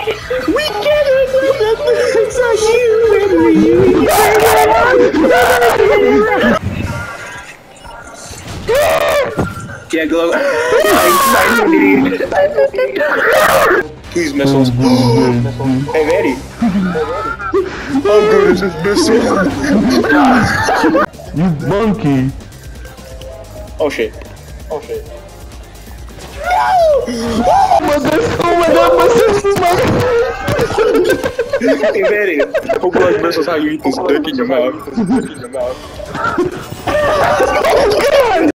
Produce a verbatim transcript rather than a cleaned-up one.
We cannot do the things on you. Yeah, glow. Please, missiles. Hey, Eddie. How good is this missile? You monkey. Oh shit. Oh shit. Oh my god, oh my god, my sister's Hey, Eddie. Hope like missiles how you eat this dick in your mouth. This dick in your mouth.